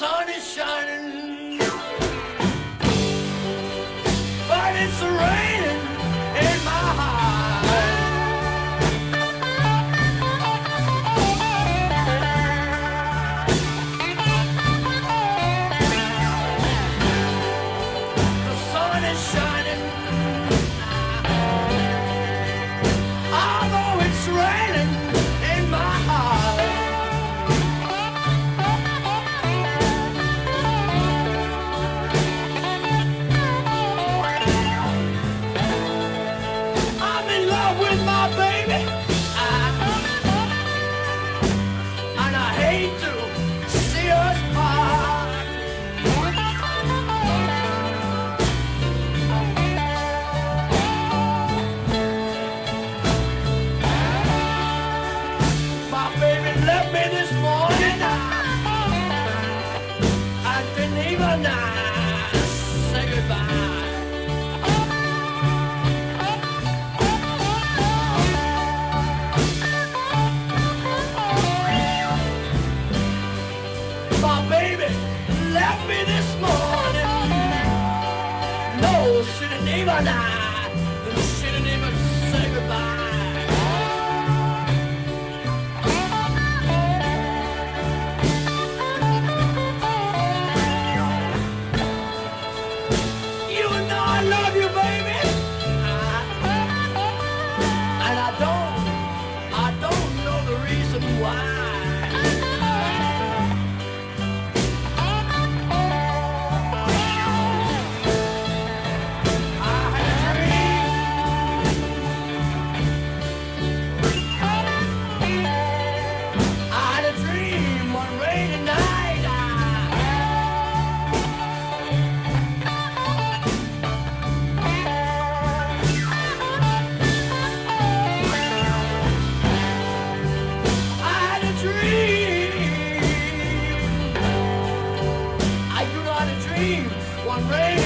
sun is shining, but it's raining in my heart. The sun is shining, although it's raining in my heart. I'm in love with my baby, and I hate to see us part. My baby left me this morning. I didn't even say goodbye. My baby left me this morning. No, she didn't even say goodbye. You know I love you, baby, and I don't know the reason why. One rain